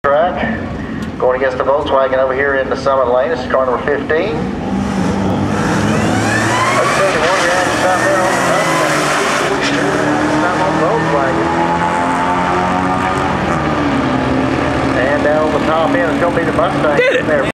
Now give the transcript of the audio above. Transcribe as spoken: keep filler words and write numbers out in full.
track. Going against the Volkswagen over here in the Summit lane. This is car number fifteen. And down on the top end, it's going to be the Mustang. Get it! There.